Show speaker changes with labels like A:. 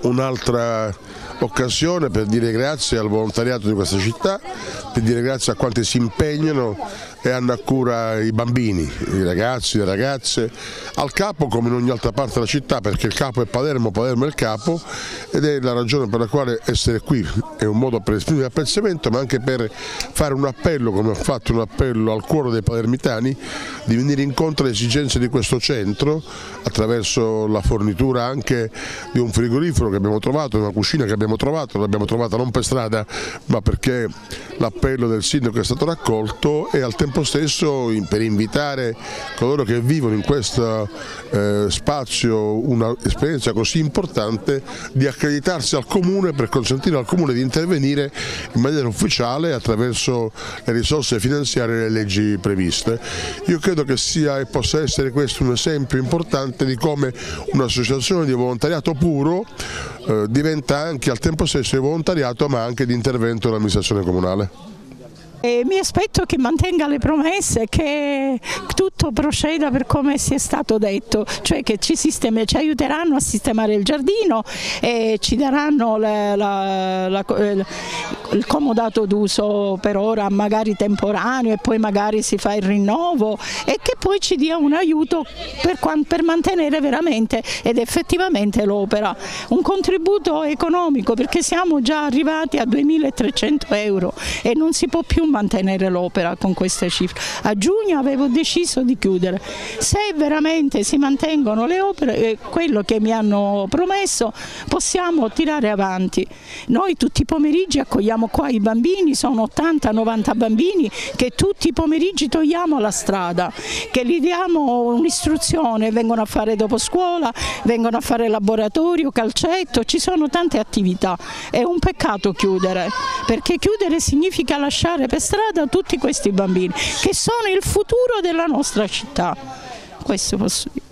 A: un'altra occasione per dire grazie al volontariato di questa città, per dire grazie a quanti si impegnano e hanno a cura i bambini, i ragazzi, le ragazze, al capo come in ogni altra parte della città, perché il capo è Palermo, Palermo è il capo, ed è la ragione per la quale essere qui è un modo per esprimere apprezzamento, ma anche per fare un appello, come ho fatto un appello al cuore dei palermitani, di venire incontro alle esigenze di questo centro attraverso la fornitura anche di un frigorifero che abbiamo trovato, una cucina che abbiamo trovato, l'abbiamo trovata non per strada ma perché l'appello del sindaco è stato raccolto, e al tempo stesso per invitare coloro che vivono in questo spazio un'esperienza così importante di accreditarsi al Comune per consentire al Comune di intervenire in maniera ufficiale attraverso le risorse finanziarie e le leggi previste. Io credo che sia e possa essere questo un esempio importante di come un'associazione di volontariato puro diventa anche al tempo stesso di volontariato ma anche di intervento dell'amministrazione comunale.
B: Mi aspetto che mantenga le promesse, che tutto proceda per come si è stato detto, cioè che ci aiuteranno a sistemare il giardino e ci daranno il comodato d'uso per ora, magari temporaneo, e poi magari si fa il rinnovo, e che poi ci dia un aiuto per mantenere veramente ed effettivamente l'opera, un contributo economico, perché siamo già arrivati a 2.300 euro e non si può più mantenere l'opera con queste cifre. A giugno avevo deciso di chiudere. Se veramente si mantengono le opere, quello che mi hanno promesso, possiamo tirare avanti. Noi tutti i pomeriggi accogliamo qua i bambini, sono 80-90 bambini che tutti i pomeriggi togliamo alla strada, che gli diamo un'istruzione, vengono a fare dopo scuola, vengono a fare laboratorio, calcetto, ci sono tante attività. È un peccato chiudere, perché chiudere significa lasciare per strada tutti questi bambini che sono il futuro della nostra città. Questo posso dire.